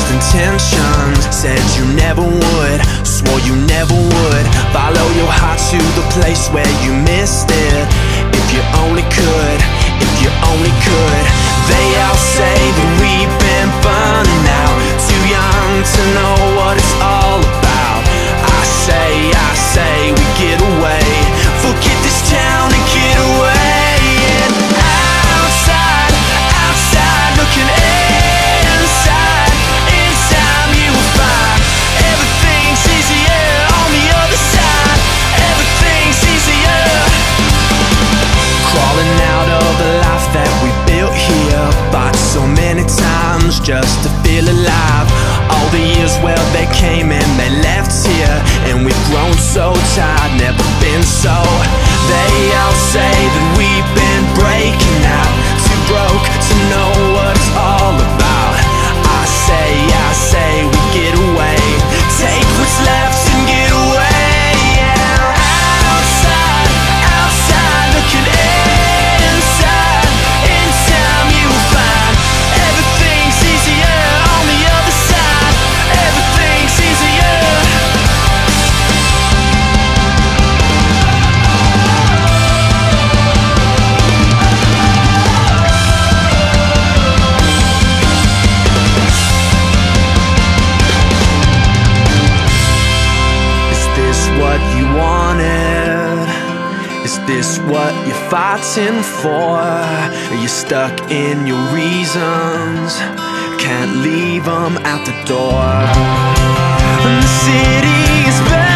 best intentions. Said you never would, swore you never would. Follow your heart to the place where you missed it. If you only could, if you only could. They all say that we've been burning out, too young to know what it's all about. I say we get away, forget this town and get away. And outside, outside, looking inside, in time you will find everything's easier on the other side. Everything's easier. Crawling out of the life that we built here, fought so many times just to feel alive. All the years, well, they came and they left here, and we've grown so tired, never been so. They all say that we've been breaking out, too broke to know what it's all about. I say we get away, take what's left and get away. Yeah. Outside, outside, looking inside, in time you will find everything's easier on the other side. Everything's easier. What you wanted? Is this what you're fighting for? Are you stuck in your reasons? Can't leave them out the door. And the city is better.